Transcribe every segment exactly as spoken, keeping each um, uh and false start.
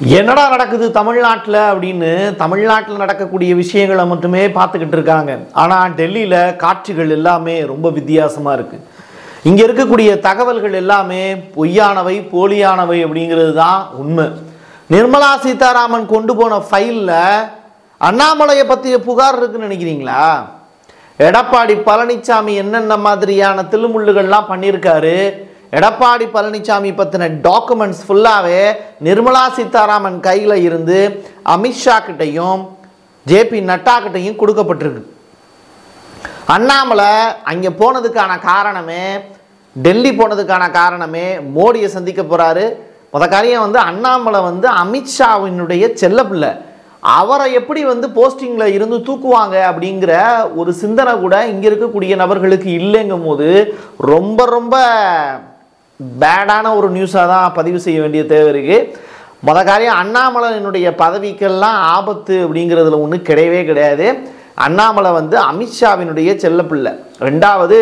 என்னடா நடக்குது தமிழ்நாட்டில் அப்படின்னு தமிழ்நாட்டில் நடக்கக்கூடிய விஷயங்களை மட்டுமே பார்த்துக்கிட்டு இருக்காங்க. ஆனால் டெல்லியில் காட்சிகள் எல்லாமே ரொம்ப வித்தியாசமாக இருக்குது. இங்கே இருக்கக்கூடிய தகவல்கள் எல்லாமே பொய்யானவை, போலியானவை அப்படிங்கிறது தான் உண்மை. நிர்மலா சீதாராமன் கொண்டு போன ஃபைலில் அண்ணாமலையை பற்றிய புகார் இருக்குன்னு நினைக்கிறீங்களா? எடப்பாடி பழனிசாமி என்னென்ன மாதிரியான தில்லுமுள்ளுகள்லாம் பண்ணியிருக்காரு, எடப்பாடி பழனிசாமி பற்றின டாக்குமெண்ட்ஸ் ஃபுல்லாகவே நிர்மலா சீதாராமன் கையில் இருந்து அமித்ஷா கிட்டையும் ஜேபி நட்டா கிட்டையும் கொடுக்கப்பட்டிருக்கு. அண்ணாமலை அங்கே போனதுக்கான காரணமே, டெல்லி போனதுக்கான காரணமே மோடியை சந்திக்க போகிறாரு. முத காரியம் வந்து அண்ணாமலை வந்து அமித்ஷாவினுடைய செல்ல பிள்ளை, அவரை எப்படி வந்து போஸ்டிங்கில் இருந்து தூக்குவாங்க அப்படிங்கிற ஒரு சிந்தனை கூட இங்கே இருக்கக்கூடிய நபர்களுக்கு இல்லைங்கும் போது ரொம்ப ரொம்ப பேடான ஒரு நியூஸாக தான் பதிவு செய்ய வேண்டிய தேவை இருக்குது. முத காரியம் அண்ணாமலையினுடைய பதவிக்கெல்லாம் ஆபத்து அப்படிங்கிறதுல ஒன்றும் கிடையவே கிடையாது. அண்ணாமலை வந்து அமித்ஷாவினுடைய செல்ல பிள்ளை. ரெண்டாவது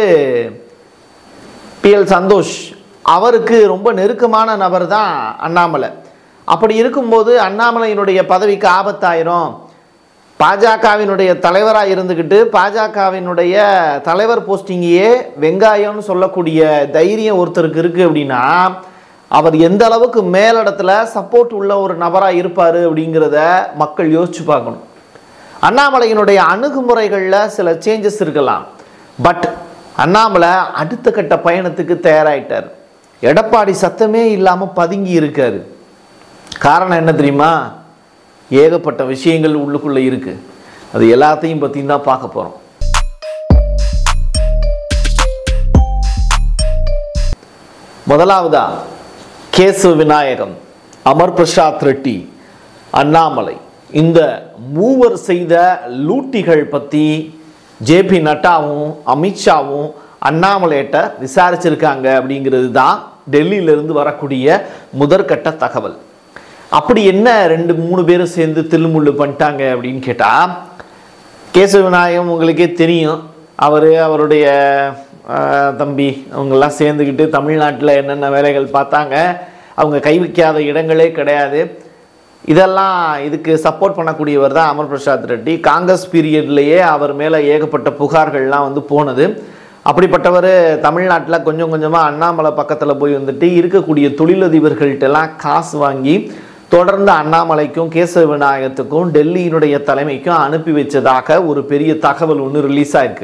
பி எல் சந்தோஷ், அவருக்கு ரொம்ப நெருக்கமான நபர் தான் அண்ணாமலை. அப்படி இருக்கும்போது அண்ணாமலையினுடைய பதவிக்கு ஆபத்தாயிரும். பாஜகவினுடைய தலைவராக இருந்துக்கிட்டு பாஜகவினுடைய தலைவர் போஸ்டிங்கையே வெங்காயம்னு சொல்லக்கூடிய தைரியம் ஒருத்தருக்கு இருக்குது அப்படின்னா அவர் எந்த அளவுக்கு மேலிடத்துல சப்போர்ட் உள்ள ஒரு நபராக இருப்பார் அப்படிங்கிறத மக்கள் யோசிச்சு பார்க்கணும். அண்ணாமலையினுடைய அணுகுமுறைகளில் சில சேஞ்சஸ் இருக்கலாம். பட் அண்ணாமலை அடுத்த கட்ட பயணத்துக்கு தயாராகிட்டார். எடப்பாடி சத்தமே இல்லாமல் பதுங்கி இருக்காரு. காரணம் என்ன தெரியுமா? ஏகப்பட்ட விஷயங்கள் உள்ளுக்குள்ளே இருக்கு. அது எல்லாத்தையும் பற்றி தான் பார்க்க போகிறோம். முதலாவதா கேசவ விநாயகம், அமர் பிரசாத் ரெட்டி, அண்ணாமலை, இந்த மூவர் செய்த லூட்டிகள் பற்றி ஜேபி நட்டாவும் அமித்ஷாவும் அண்ணாமலையிட்ட விசாரிச்சிருக்காங்க அப்படிங்கிறது தான் டெல்லியிலிருந்து வரக்கூடிய முதற்கட்ட தகவல். அப்படி என்ன ரெண்டு மூணு பேரும் சேர்ந்து தில்லுமுள்ளு பண்ணிட்டாங்க அப்படின்னு கேட்டால், கேசவ விநாயகம் உங்களுக்கே தெரியும், அவர் அவருடைய தம்பி அவங்கெல்லாம் சேர்ந்துக்கிட்டு தமிழ்நாட்டில் என்னென்ன வேலைகள் பார்த்தாங்க. அவங்க கை வைக்காத இடங்களே கிடையாது. இதெல்லாம் இதுக்கு சப்போர்ட் பண்ணக்கூடியவர் தான் அமர் பிரசாத் ரெட்டி. காங்கிரஸ் பீரியட்லேயே அவர் மேலே ஏகப்பட்ட புகார்கள்லாம் வந்து போனது. அப்படிப்பட்டவர் தமிழ்நாட்டில் கொஞ்சம் கொஞ்சமாக அண்ணாமலை பக்கத்தில் போய் வந்துட்டு இருக்கக்கூடிய தொழிலதிபர்கள்ட்டெல்லாம் காசு வாங்கி தொடர்ந்து அண்ணாமலைக்கும் கேசவ விநாயகத்துக்கும் டெல்லியினுடைய தலைமைக்கும் அனுப்பி வச்சதாக ஒரு பெரிய தகவல் ஒன்று ரிலீஸ் ஆயிருக்கு.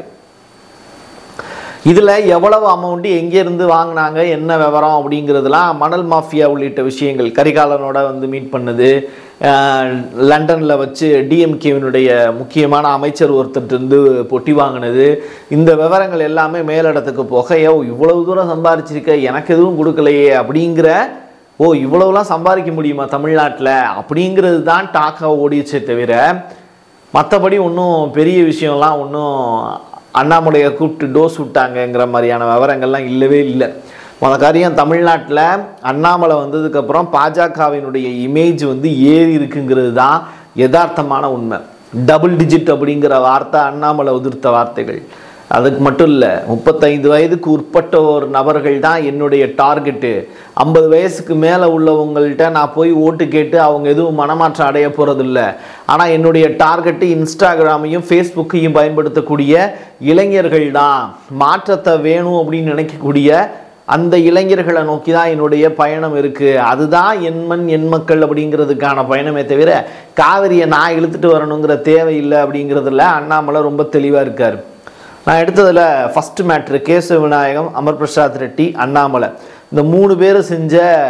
இதில் எவ்வளவு அமௌண்ட்டு எங்கேருந்து வாங்கினாங்க, என்ன விவரம் அப்படிங்கிறதுலாம், மணல் மாஃபியா உள்ளிட்ட விஷயங்கள், கரிகாலனோட வந்து மீட் பண்ணது, லண்டனில் வச்சு டிஎம்கேவினுடைய முக்கியமான அமைச்சர் ஒருத்தர்கிட்ட பொட்டி வாங்கினது, இந்த விவரங்கள் எல்லாமே மேலிடத்துக்கு போக, ஏ இவ்வளவு தூரம் சம்பாதிச்சிருக்க எனக்கு எதுவும் கொடுக்கலையே அப்படிங்கிற, ஓ இவ்வளவுலாம் சம்பாதிக்க முடியுமா தமிழ்நாட்டில் அப்படிங்கிறது தான் டாக்காக ஓடிச்சே தவிர மற்றபடி ஒன்றும் பெரிய விஷயம்லாம் ஒன்றும் அண்ணாமலையை கூப்பிட்டு டோஸ் விட்டாங்கங்கிற மாதிரியான விவரங்கள்லாம் இல்லவே இல்லை. மொத காரியம் தமிழ்நாட்டில் அண்ணாமலை வந்ததுக்கப்புறம் பாஜகவினுடைய இமேஜ் வந்து ஏறி இருக்குங்கிறது தான் யதார்த்தமான உண்மை. டபுள் டிஜிட் அப்படிங்கிற வார்த்தை அண்ணாமலை உதிர்த்த வார்த்தைகள். அதுக்கு மட்டும் இல்லை, முப்பத்தைந்து வயதுக்கு உட்பட்ட ஒரு நபர்கள் தான் என்னுடைய டார்கெட்டு. ஐம்பது வயசுக்கு மேலே உள்ளவங்கள்ட்ட நான் போய் ஓட்டு கேட்டு அவங்க எதுவும் மனமாற்றம் அடைய போகிறதில்ல. ஆனால் என்னுடைய டார்கெட்டு இன்ஸ்டாகிராமையும் ஃபேஸ்புக்கையும் பயன்படுத்தக்கூடிய இளைஞர்கள் தான். மாற்றத்தை வேணும் அப்படின்னு நினைக்கக்கூடிய அந்த இளைஞர்களை நோக்கி தான் என்னுடைய பயணம் இருக்குது. அதுதான் என் மண் என் மக்கள் அப்படிங்கிறதுக்கான பயணமே தவிர காவிரியை நான் இழுத்துட்டு வரணுங்கிற தேவையில்லை அப்படிங்கிறதுல அண்ணாமலை ரொம்ப தெளிவாக இருக்கார். நான் எடுத்ததில் ஃபஸ்ட்டு மேட்ரு கேசவ விநாயகம், அமர் பிரசாத் ரெட்டி, அண்ணாமலை, இந்த மூணு பேர் செஞ்ச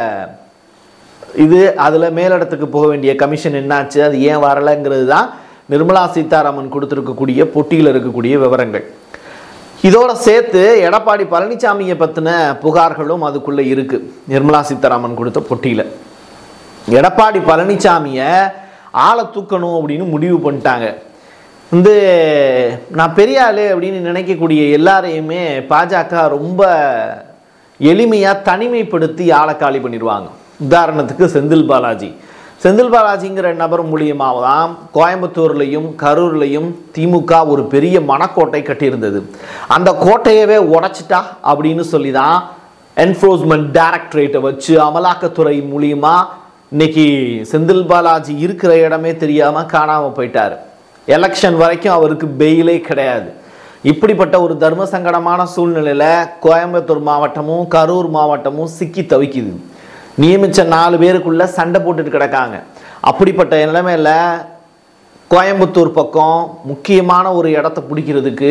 இது. அதில் மேலிடத்துக்கு போக வேண்டிய கமிஷன் என்னாச்சு, அது ஏன் வரலைங்கிறது தான் நிர்மலா சீதாராமன் கொடுத்துருக்கக்கூடிய பொட்டியில் இருக்கக்கூடிய விவரங்கள். இதோட சேர்த்து எடப்பாடி பழனிசாமியை பற்றின புகார்களும் அதுக்குள்ளே இருக்குது. நிர்மலா சீதாராமன் கொடுத்த பொட்டியில் எடப்பாடி பழனிசாமியை ஆளை தூக்கணும் அப்படின்னு முடிவு பண்ணிட்டாங்க. வந்து நான் பெரிய ஆளு அப்படின்னு நினைக்கக்கூடிய எல்லாரையுமே பாஜக ரொம்ப எளிமையாக தனிமைப்படுத்தி ஆளை காலி பண்ணிடுவாங்க. உதாரணத்துக்கு செந்தில் பாலாஜி. செந்தில் பாலாஜிங்கிற நபர் மூலியமாக தான் கோயம்புத்தூர்லையும் கரூர்லையும் திமுக ஒரு பெரிய மனக்கோட்டை கட்டியிருந்தது. அந்த கோட்டையவே உடைச்சிட்டா அப்படின்னு சொல்லி தான் என்ஃபோர்ஸ்மெண்ட் டைரக்டரேட்டை வச்சு அமலாக்கத்துறை மூலியமாக இன்னைக்கு செந்தில் பாலாஜி இருக்கிற இடமே தெரியாமல் காணாமல் போயிட்டார். எலெக்ஷன் வரைக்கும் அவருக்கு பெயிலே கிடையாது. இப்படிப்பட்ட ஒரு தர்ம சங்கடமான சூழ்நிலையில் கோயம்புத்தூர் மாவட்டமும் கரூர் மாவட்டமும் சிக்கி தவிக்குது. நியமித்த நாலு பேருக்குள்ள சண்டை போட்டுட்டு கிடக்காங்க. அப்படிப்பட்ட நிலைமையில் கோயம்புத்தூர் பக்கம் முக்கியமான ஒரு இடத்த பிடிக்கிறதுக்கு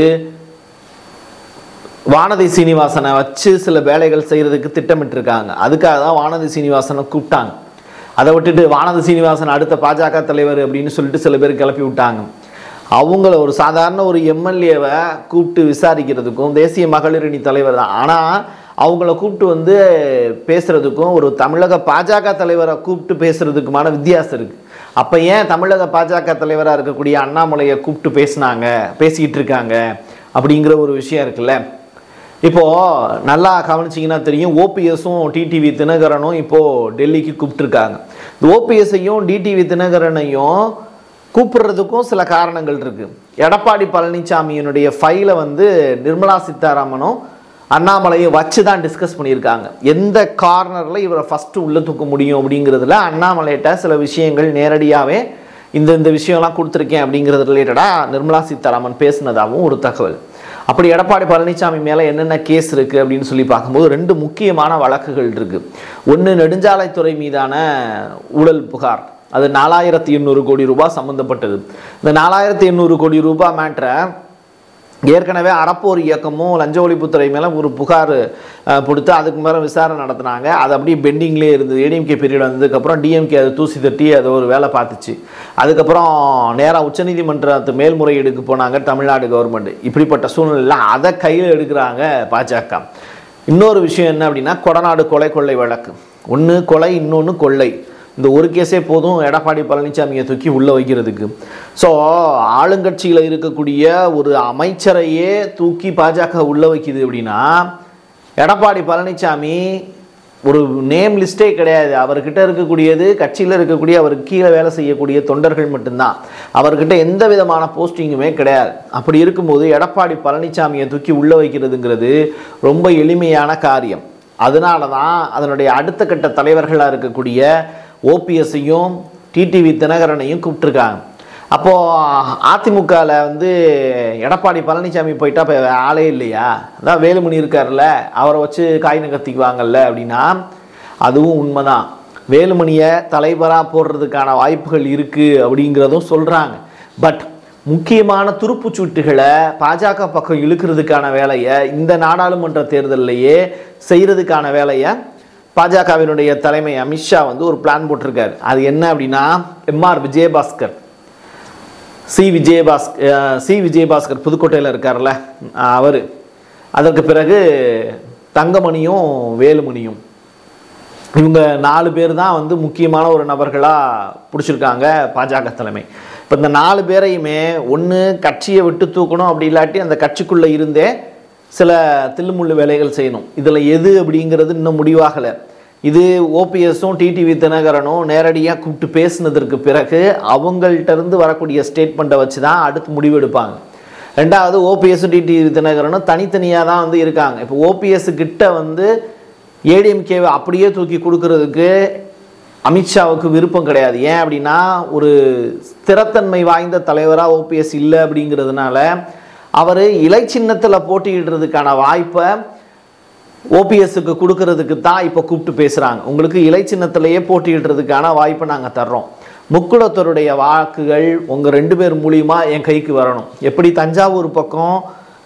வானதி சீனிவாசனை வச்சு சில வேலைகள் செய்கிறதுக்கு திட்டமிட்டிருக்காங்க. அதுக்காக தான் வானதி சீனிவாசனை கூப்பிட்டாங்க. அதை விட்டுட்டு வானதி சீனிவாசன் அடுத்த பாஜக தலைவர் அப்படின்னு சொல்லிட்டு சில பேர் கிளப்பி விட்டாங்க. அவங்கள ஒரு சாதாரண ஒரு எம்எல்ஏவை கூப்பிட்டு விசாரிக்கிறதுக்கும் தேசிய மகளிர் அணி தலைவர் தான், ஆனால் அவங்கள கூப்பிட்டு வந்து பேசுகிறதுக்கும் ஒரு தமிழக பாஜக தலைவரை கூப்பிட்டு பேசுகிறதுக்குமான வித்தியாசம் இருக்குது. அப்போ ஏன் தமிழக பாஜக தலைவராக இருக்கக்கூடிய அண்ணாமலையை கூப்பிட்டு பேசினாங்க பேசிக்கிட்டு இருக்காங்க அப்படிங்கிற ஒரு விஷயம் இருக்குல்ல. இப்போது நல்லா கவனிச்சிங்கன்னா தெரியும், ஓபிஎஸும் டிடிவி தினகரனும் இப்போது டெல்லிக்கு கூப்பிட்டுருக்காங்க. இந்த ஓபிஎஸ்ஸையும் டிடிவி தினகரனையும் கூப்பிடுறதுக்கும் சில காரணங்கள் இருக்குது. எடப்பாடி பழனிசாமியினுடைய ஃபைலை வந்து நிர்மலா சீதாராமனும் அண்ணாமலையும் வச்சு தான் டிஸ்கஸ் பண்ணியிருக்காங்க. எந்த கார்னரில் இவரை ஃபஸ்ட்டு உள்ளே தூக்க முடியும் அப்படிங்கிறதுல அண்ணாமலையிட்ட சில விஷயங்கள் நேரடியாகவே இந்த இந்த விஷயம்லாம் கொடுத்துருக்கேன் அப்படிங்கிறது ரிலேட்டடாக நிர்மலா சீதாராமன் பேசினதாகவும் ஒரு தகவல். அப்படி எடப்பாடி பழனிசாமி மேலே என்னென்ன கேஸ் இருக்குது அப்படின்னு சொல்லி பார்க்கும்போது ரெண்டு முக்கியமான வழக்குகள் இருக்குது. ஒன்று நெடுஞ்சாலைத்துறை மீதான ஊழல் புகார், அது நாலாயிரத்தி எண்ணூறு கோடி ரூபாய் சம்மந்தப்பட்டது. இந்த நாலாயிரத்தி எண்ணூறு கோடி ரூபாய் மேட்ரை ஏற்கனவே அறப்போர் இயக்கமும் லஞ்ச ஒழிப்புத்துறை மேலே ஒரு புகார் கொடுத்து அதுக்கு மேலே விசாரணை நடத்தினாங்க. அது அப்படியே பெண்டிங்லேயே இருந்தது. ஏடிஎம்கே பீரியட் வந்ததுக்கப்புறம் டிஎம்கே அதை தூசி தட்டி அதை ஒரு வேலை பார்த்துச்சு. அதுக்கப்புறம் நேராக உச்சநீதிமன்றத்து மேல்முறையீடுக்கு போனாங்க தமிழ்நாடு கவர்மெண்ட். இப்படிப்பட்ட சூழ்நிலையில் அதை கையில் எடுக்கிறாங்க பாஜக. இன்னொரு விஷயம் என்ன அப்படின்னா, கொடநாடு கொலை கொள்ளை வழக்கு. ஒன்று கொலை, இன்னொன்று கொள்ளை. இந்த ஒரு கேஸே போதும் எடப்பாடி பழனிசாமியை தூக்கி உள்ளே வைக்கிறதுக்கு. ஸோ ஆளுங்கட்சியில் இருக்கக்கூடிய ஒரு அமைச்சரையே தூக்கி பாஜக உள்ளே வைக்குது அப்படின்னா, எடப்பாடி பழனிசாமி ஒரு நேம் லிஸ்ட்டே கிடையாது. அவர்கிட்ட இருக்கக்கூடியது கட்சியில் இருக்கக்கூடிய அவருக்கு கீழே வேலை செய்யக்கூடிய தொண்டர்கள் மட்டும்தான். அவர்கிட்ட எந்த விதமான போஸ்டிங்குமே கிடையாது. அப்படி இருக்கும்போது எடப்பாடி பழனிசாமியை தூக்கி உள்ளே வைக்கிறதுங்கிறது ரொம்ப எளிமையான காரியம். அதனால தான் அதனுடைய அடுத்த கட்ட தலைவர்களாக இருக்கக்கூடிய ஓபிஎஸ்ஸையும் டிடிவி தினகரனையும் கூப்பிட்டுருக்காங்க. அப்போது அதிமுகவில் வந்து எடப்பாடி பழனிசாமி போயிட்டா இப்போ ஆளே இல்லையா, அதான் வேலுமணி இருக்கார்ல, அவரை வச்சு காய் நகர்த்திக்குவாங்கல்ல அப்படின்னா அதுவும் உண்மைதான். வேலுமணியை தலைவராக போடுறதுக்கான வாய்ப்புகள் இருக்குது அப்படிங்கிறதும் சொல்கிறாங்க. பட் முக்கியமான துருப்புச்சூட்டுகளை பாஜக பக்கம் இழுக்கிறதுக்கான வேலையை இந்த நாடாளுமன்ற தேர்தலிலேயே செய்கிறதுக்கான வேலையை பாஜகவினுடைய தலைமை அமித்ஷா வந்து ஒரு பிளான் போட்டிருக்காரு. அது என்ன அப்படின்னா, M R Vijayabaskar C Vijayabaskar C Vijayabaskar புதுக்கோட்டையில் இருக்கார்ல அவர், அதற்கு பிறகு தங்கமணியும் வேலுமணியும், இவங்க நாலு பேர் தான் வந்து முக்கியமான ஒரு நபர்களாக பிடிச்சிருக்காங்க பாஜக தலைமை. இப்போ இந்த நாலு பேரையுமே ஒன்று கட்சியை விட்டு தூக்கணும், அப்படி இல்லாட்டி அந்த கட்சிக்குள்ளே இருந்தே சில தில்லுமுள்ளு வேலைகள் செய்யணும். இதில் எது அப்படிங்கிறது இன்னும் முடிவாகலை. இது ஓபிஎஸும் டிடிவி தினகரனும் நேரடியாக கூப்பிட்டு பேசினதற்கு பிறகு அவங்கள்ட்ட வரக்கூடிய ஸ்டேட்மெண்ட்டை வச்சு தான் அடுத்து முடிவு எடுப்பாங்க. ரெண்டாவது, ஓபிஎஸும் டிடிவி தினகரனும் தனித்தனியாக தான் வந்து இருக்காங்க. இப்போ ஓபிஎஸ் கிட்ட வந்து ஏடிஎம்கேவை அப்படியே தூக்கி கொடுக்கறதுக்கு அமித்ஷாவுக்கு விருப்பம் கிடையாது. ஏன் அப்படின்னா, ஒரு ஸ்திரத்தன்மை வாய்ந்த தலைவராக ஓபிஎஸ் இல்லை அப்படிங்கிறதுனால அவர் இலை சின்னத்தில் போட்டியிடுறதுக்கான வாய்ப்பை ஓபிஎஸ்க்கு கொடுக்கறதுக்கு தான் இப்போ கூப்பிட்டு பேசுகிறாங்க. உங்களுக்கு இலை சின்னத்திலேயே போட்டியிடுறதுக்கான வாய்ப்பை நாங்கள் தர்றோம், முக்குளத்தோருடைய வாக்குகள் உங்கள் ரெண்டு பேர் மூலியமாக என் கைக்கு வரணும். எப்படி தஞ்சாவூர் பக்கம்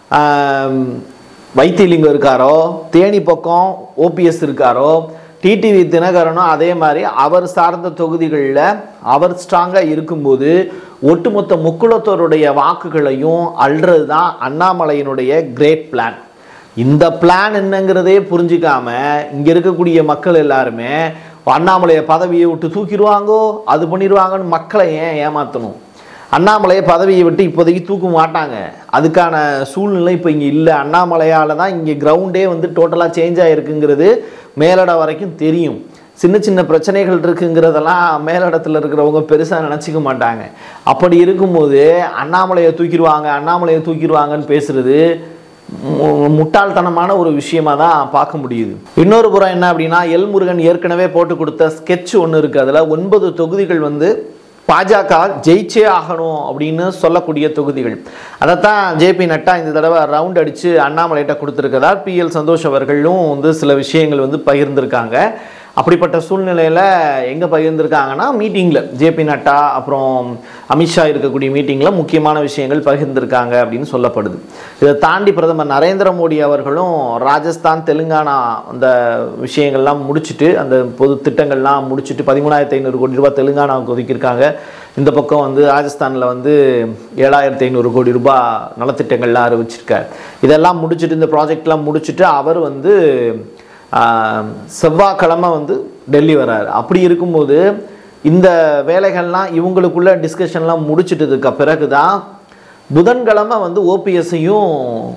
வைத்தியலிங்கம் இருக்காரோ, தேனி பக்கம் ஓபிஎஸ் இருக்காரோ, டிடிவி தினகரனும் அதே மாதிரி அவர் சார்ந்த தொகுதிகளில் அவர் ஸ்ட்ராங்காக இருக்கும்போது ஒட்டுமொத்த முக்குளத்தோருடைய வாக்குகளையும் அள்ளுறது தான் அண்ணாமலையினுடைய கிரேட் பிளான். இந்த பிளான் என்னங்கிறதே புரிஞ்சிக்காம இங்கே இருக்கக்கூடிய மக்கள் எல்லாருமே அண்ணாமலையை பதவியை விட்டு தூக்கிடுவாங்கோ, அது பண்ணிடுவாங்கன்னு மக்களை ஏன் ஏமாற்றணும்? அண்ணாமலையை பதவியை விட்டு இப்போதைக்கு தூக்க மாட்டாங்க. அதுக்கான சூழ்நிலை இப்போ இங்கே இல்லை. அண்ணாமலையால் தான் இங்கே கிரவுண்டே வந்து டோட்டலாக சேஞ்ச் ஆகிருக்குங்கிறது மேலிட வரைக்கும் தெரியும். சின்ன சின்ன பிரச்சனைகள் இருக்குங்கிறதெல்லாம் மேலிடத்தில் இருக்கிறவங்க பெருசாக நினச்சிக்க மாட்டாங்க. அப்படி இருக்கும்போது அண்ணாமலையை தூக்கிடுவாங்க அண்ணாமலையை தூக்கிடுவாங்கன்னு பேசுகிறது முட்டாள்தனமான ஒரு விஷயமா தான் பார்க்க முடியுது. இன்னொரு புறம் என்ன அப்படின்னா, எல் முருகன் ஏற்கனவே போட்டு கொடுத்த ஸ்கெட்ச் ஒன்று இருக்குது. அதில் ஒன்பது தொகுதிகள் வந்து பாஜக ஜெயிச்சே ஆகணும் அப்படின்னு சொல்லக்கூடிய தொகுதிகள். அதைத்தான் ஜேபி நட்டா இந்த தடவை ரவுண்ட் அடித்து அண்ணாமலைகிட்ட கொடுத்துருக்கதா பிஎல் சந்தோஷ் அவர்களும் வந்து சில விஷயங்கள் வந்து பகிர்ந்திருக்காங்க. அப்படிப்பட்ட சூழ்நிலையில் எங்கே பகிர்ந்திருக்காங்கன்னா, மீட்டிங்கில் ஜேபி நட்டா அப்புறம் அமித்ஷா இருக்கக்கூடிய மீட்டிங்கில் முக்கியமான விஷயங்கள் பகிர்ந்திருக்காங்க அப்படின்னு சொல்லப்படுது. இதை தாண்டி பிரதமர் நரேந்திர மோடி அவர்களும் ராஜஸ்தான் தெலுங்கானா அந்த விஷயங்கள்லாம் முடிச்சுட்டு, அந்த பொது திட்டங்கள்லாம் முடிச்சுட்டு பதிமூணாயிரத்தி ஐநூறு கோடி ரூபாய் தெலுங்கானாவுக்கு ஒதுக்கியிருக்காங்க. இந்த பக்கம் வந்து ராஜஸ்தானில் வந்து ஏழாயிரத்தி ஐநூறு கோடி ரூபாய் நலத்திட்டங்கள்லாம் அறிவிச்சிருக்கார். இதெல்லாம் முடிச்சுட்டு, இந்த ப்ராஜெக்ட்லாம் முடிச்சுட்டு அவர் வந்து செவ்வாய்க்கிழமை வந்து டெல்லி வர்றாரு. அப்படி இருக்கும்போது இந்த வேலைகள்லாம் இவங்களுக்குள்ள டிஸ்கஷன்லாம் முடிச்சிட்டதுக்கு பிறகு தான் புதன்கிழமை வந்து ஓபிஎஸ்ஸையும்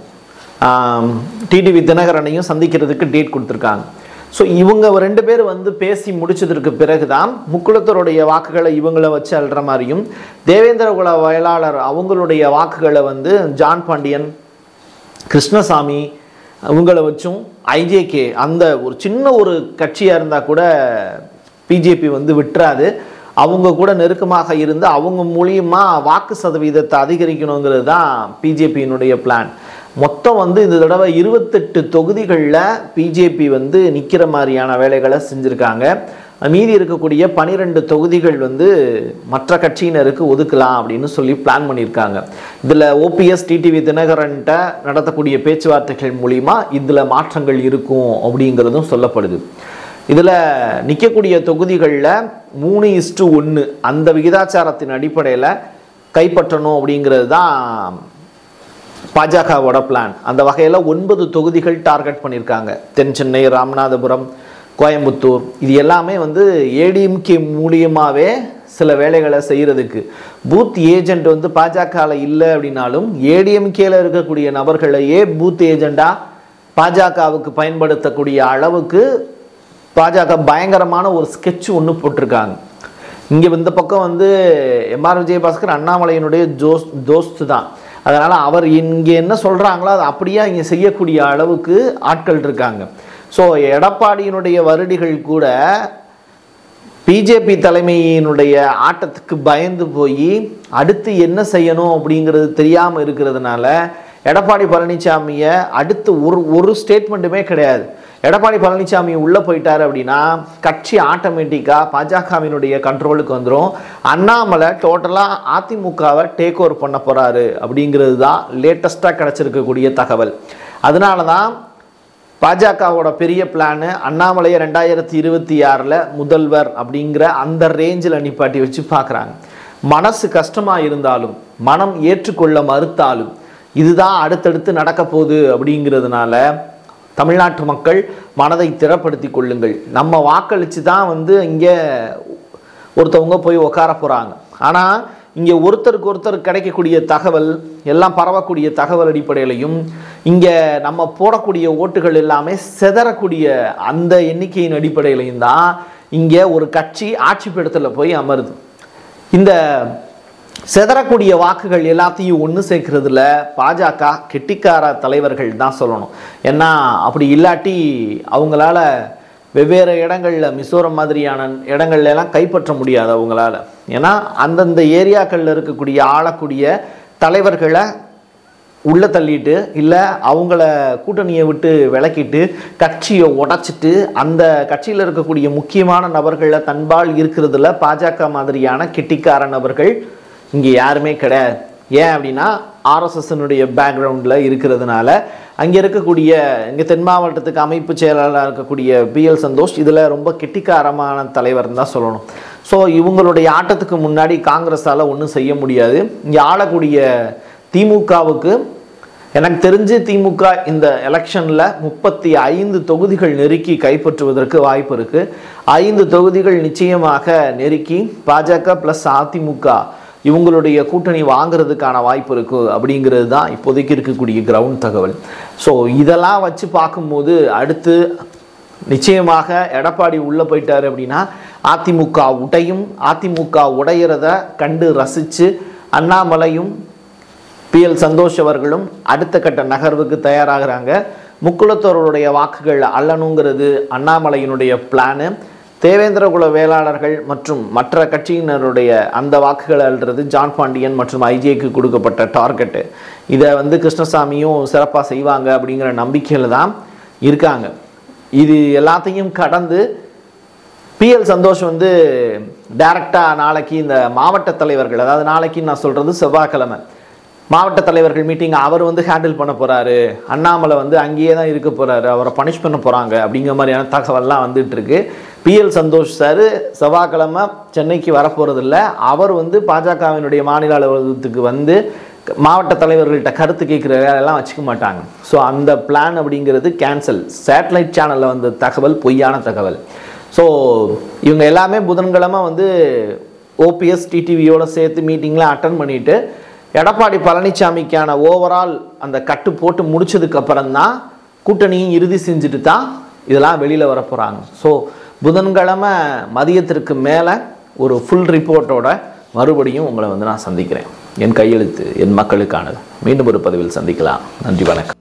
டிடிவி தினகரனையும் சந்திக்கிறதுக்கு டேட் கொடுத்துருக்காங்க. ஸோ இவங்க ரெண்டு பேர் வந்து பேசி முடிச்சதற்கு பிறகு தான் முக்குளத்தருடைய வாக்குகளை இவங்கள வச்சு அல்ற மாதிரியும், தேவேந்திரகுல வயலாளர் அவங்களுடைய வாக்குகளை வந்து ஜான் பாண்டியன், கிருஷ்ணசாமி அவங்கள வச்சும் ஐஜேகே அந்த ஒரு சின்ன ஒரு கட்சியாக இருந்தால் கூட பிஜேபி வந்து விட்டுறாது. அவங்க கூட நெருக்கமாக இருந்து அவங்க மூலியமாக வாக்கு சதவீதத்தை அதிகரிக்கணுங்கிறது தான் பிஜேபியினுடைய பிளான். மொத்தம் வந்து இந்த தடவை இருபத்தெட்டு தொகுதிகளில் பிஜேபி வந்து நிற்கிற மாதிரியான வேலைகளை செஞ்சுருக்காங்க. மீதி இருக்கக்கூடிய பனிரெண்டு தொகுதிகள் வந்து மற்ற கட்சியினருக்கு ஒதுக்கலாம் அப்படின்னு சொல்லி பிளான் பண்ணியிருக்காங்க. இதில் ஓபிஎஸ் டிடிவி தினகரன்ட்ட நடத்தக்கூடிய பேச்சுவார்த்தைகள் மூலிமா இதில் மாற்றங்கள் இருக்கும் அப்படிங்கிறதும் சொல்லப்படுது. இதில் நிற்கக்கூடிய தொகுதிகளில் மூணு இஸ்டு ஒன்று அந்த விகிதாச்சாரத்தின் அடிப்படையில் கைப்பற்றணும் அப்படிங்கிறது தான் பாஜகவோட பிளான். அந்த வகையில் ஒன்பது தொகுதிகள் டார்கெட் பண்ணியிருக்காங்க. தென் சென்னை, ராமநாதபுரம், கோயம்புத்தூர், இது எல்லாமே வந்து ஏடிஎம்கே மூலியமாகவே சில வேலைகளை செய்கிறதுக்கு. பூத் ஏஜென்ட் வந்து பாஜகவில் இல்லை அப்படின்னாலும் ஏடிஎம்கேல இருக்கக்கூடிய நபர்களையே பூத் ஏஜெண்டாக பாஜகவுக்கு பயன்படுத்தக்கூடிய அளவுக்கு பாஜக பயங்கரமான ஒரு ஸ்கெட்ச் ஒன்று போட்டிருக்காங்க. இங்கே இந்த பக்கம் வந்து எம்ஆர் விஜயபாஸ்கர் அண்ணாமலையினுடைய ஜோஸ் தோஸ்து தான். அதனால் அவர் இங்கே என்ன சொல்கிறாங்களோ அது அப்படியே இங்கே செய்யக்கூடிய அளவுக்கு ஆட்கள் இருக்காங்க. ஸோ எடப்பாடியினுடைய வருடிகள் கூட பிஜேபி தலைமையினுடைய ஆட்டத்துக்கு பயந்து போய் அடுத்து என்ன செய்யணும் அப்படிங்கிறது தெரியாமல் இருக்கிறதுனால எடப்பாடி பழனிசாமியை அடுத்து ஒரு ஒரு ஸ்டேட்மெண்ட்டுமே கிடையாது. எடப்பாடி பழனிசாமி உள்ளே போயிட்டார் அப்படின்னா கட்சி ஆட்டோமேட்டிக்காக பாஜகவினுடைய கண்ட்ரோலுக்கு வந்துடும். அண்ணாமலை டோட்டலாக அதிமுகவை டேக் ஓவர் பண்ண போகிறாரு அப்படிங்கிறது தான் லேட்டஸ்ட்டாக கிடச்சிருக்கக்கூடிய தகவல். அதனால தான் பாஜகவோட பெரிய பிளானு அண்ணாமலையை ரெண்டாயிரத்தி இருபத்தி ஆறில் முதல்வர் அப்படிங்கிற அந்த ரேஞ்சில் நிப்பாட்டி வச்சு பார்க்குறாங்க. மனசு கஷ்டமாக இருந்தாலும், மனம் ஏற்றுக்கொள்ள மறுத்தாலும் இதுதான் அடுத்தடுத்து நடக்க போகுது அப்படிங்கிறதுனால தமிழ்நாட்டு மக்கள் மனதை திறப்படுத்தி கொள்ளுங்கள். நம்ம வாக்களித்து தான் வந்து இங்கே ஒருத்தவங்க போய் உட்கார போகிறாங்க. ஆனால் இங்கே ஒருத்தருக்கு ஒருத்தர் கிடைக்கக்கூடிய தகவல் எல்லாம் பரவக்கூடிய தகவல் அடிப்படையிலையும் இங்கே நம்ம போடக்கூடிய ஓட்டுகள் எல்லாமே செதறக்கூடிய அந்த எண்ணிக்கையின் அடிப்படையிலையும் தான் இங்கே ஒரு கட்சி ஆட்சி பீடத்தில் போய் அமருது. இந்த செதறக்கூடிய வாக்குகள் எல்லாத்தையும் ஒன்று சேர்க்கறதுல பாஜக கெட்டிக்கார தலைவர்கள் தான் சொல்லணும். ஏன்னா அப்படி இல்லாட்டி அவங்களால வெவ்வேறு இடங்களில் மிசோரம் மாதிரியான இடங்கள்ல எல்லாம் கைப்பற்ற முடியாது அவங்களால. ஏன்னா அந்தந்த ஏரியாக்களில் இருக்கக்கூடிய ஆளக்கூடிய தலைவர்களை உள்ளே தள்ளிட்டு இல்லை அவங்கள கூட்டணியை விட்டு விலக்கிட்டு கட்சியை உடைச்சிட்டு அந்த கட்சியில் இருக்கக்கூடிய முக்கியமான நபர்களில் தன்பால் இருக்கிறதுல பாஜக மாதிரியான கெட்டிக்கார நபர்கள் இங்கே யாருமே கிடையாது. ஏன் அப்படின்னா ஆர்எஸ்எஸ்னுடைய பேக்ரவுண்டில் இருக்கிறதுனால அங்கே இருக்கக்கூடிய இங்கே தென் மாவட்டத்துக்கு அமைப்பு செயலாளராக இருக்கக்கூடிய பிஎல் சந்தோஷ் இதில் ரொம்ப கெட்டிக்காரமான தலைவர்னு தான் சொல்லணும். ஸோ இவங்களுடைய ஆட்டத்துக்கு முன்னாடி காங்கிரஸால் ஒன்றும் செய்ய முடியாது. இங்கே ஆளக்கூடிய திமுகவுக்கு எனக்கு தெரிஞ்சு திமுக இந்த எலெக்ஷனில் முப்பத்தி ஐந்து தொகுதிகள் நெருக்கி கைப்பற்றுவதற்கு வாய்ப்பு இருக்குது. ஐந்து தொகுதிகள் நிச்சயமாக நெருக்கி பாஜக ப்ளஸ் அதிமுக இவங்களுடைய கூட்டணி வாங்கிறதுக்கான வாய்ப்பு இருக்குது அப்படிங்கிறது தான் இப்போதைக்கு இருக்கக்கூடிய கிரவுண்ட் தகவல். ஸோ இதெல்லாம் வச்சு பார்க்கும்போது அடுத்து நிச்சயமாக எடப்பாடி உள்ளே போயிட்டார் அப்படின்னா அதிமுக உடையும் அதிமுக உடையிறத கண்டு ரசித்து அண்ணாமலையும் பி எல் சந்தோஷ் அவர்களும் அடுத்த கட்ட நகர்வுக்கு தயாராகிறாங்க. முக்குளத்தோருடைய வாக்குகள் அல்லணுங்கிறது அண்ணாமலையினுடைய பிளானு. தேவேந்திரகுல வேளாளர்கள் மற்றும் மற்ற கட்சியினருடைய அந்த வாக்குகள் அல்றது ஜான் பாண்டியன் மற்றும் ஐஜேக்கு கொடுக்கப்பட்ட டார்கெட்டு. இதை வந்து கிருஷ்ணசாமியும் சிறப்பாக செய்வாங்க அப்படிங்கிற நம்பிக்கையில் தான் இருக்காங்க. இது எல்லாத்தையும் கடந்து பி எல் சந்தோஷ் வந்து டைரக்டாக நாளைக்கு இந்த மாவட்ட தலைவர்கள், அதாவது நாளைக்கு நான் சொல்கிறது செவ்வாய்க்கிழமை மாவட்ட தலைவர்கள் மீட்டிங் அவர் வந்து ஹேண்டில் பண்ண போகிறாரு. அண்ணாமலை வந்து அங்கேயே தான் இருக்க போகிறாரு, அவரை பனிஷ் பண்ண போகிறாங்க அப்படிங்கிற மாதிரியான தகவல்லாம் வந்துட்டு இருக்கு. பி எல் சந்தோஷ் சார் செவ்வாய்க்கிழமை சென்னைக்கு வரப்போகிறதில்ல. அவர் வந்து பாஜகவினுடைய மாநில அலுவலகத்துக்கு வந்து மாவட்ட தலைவர்கள்ட்ட கருத்து கேட்குற வேலையெல்லாம் வச்சுக்க மாட்டாங்க. ஸோ அந்த பிளான் அப்படிங்கிறது கேன்சல். சேட்டலைட் சேனலில் வந்த தகவல் பொய்யான தகவல். ஸோ இவங்க எல்லாமே புதன்கிழமை வந்து ஓபிஎஸ் டிடிவியோட சேர்த்து மீட்டிங்லாம் அட்டன் பண்ணிவிட்டு எடப்பாடி பழனிசாமிக்கான ஓவரால் அந்த கட்டு போட்டு முடிச்சதுக்கப்புறம் தான் கூட்டணியும் இறுதி செஞ்சுட்டு தான் இதெல்லாம் வெளியில் வர போகிறாங்க. ஸோ புதன்கிழமை மதியத்திற்கு மேலே ஒரு ஃபுல் ரிப்போர்ட்டோட மறுபடியும் உங்களை வந்து நான் சந்திக்கிறேன். என் கையெழுத்து என் மக்களுக்கானது. மீண்டும் ஒரு பதிவில் சந்திக்கலாம். நன்றி, வணக்கம்.